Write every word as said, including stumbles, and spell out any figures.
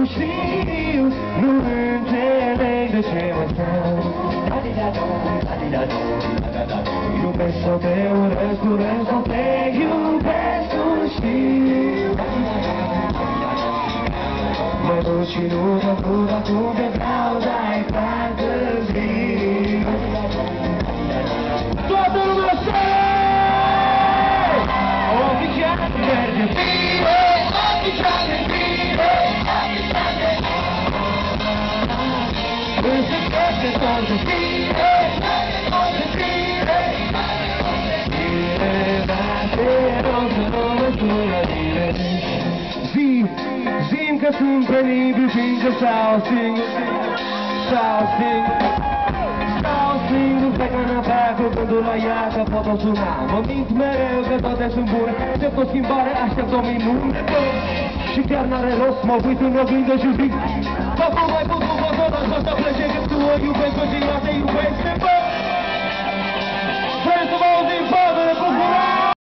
știu, nu înțeleg de ce mă stau. Iubesc sau te urăsc, urăsc sau te iubesc, nu știu. Mă duc și nu mă duc acum de vreau, dai fantezii. Toată lumea să oficial merge bine, oficial de bine, oficial de însă cred că tot de bine, tot de bine. Bine, dar te rog să nu mă spui la tine. Zi, zi-mi că sunt penibil, finge sau singur, sau singur, sau singur pe canapea cu gândul la ea că pot o suna. Mă mint mereu că toate sunt bune, aștept o schimbare, aștept o minune. Și chiar n-are rost, mă uit în oglindă și zic: Papa, mai putut, mă tot, așa să plece, că tu o iubesc, o zi la te iubesc.